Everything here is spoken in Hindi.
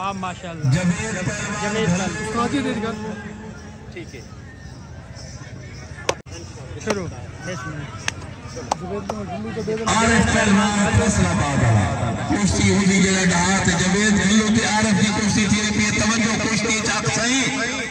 वाह माशाल्लाह। ठीक है शुरू। आरिफ पहलवान फैसलाबाद कुश्ती हुई जगह हाथ जवेद ढिल्लो ते आरिफ की कुश्ती थी पे तवज्जो कुश्ती चाक सही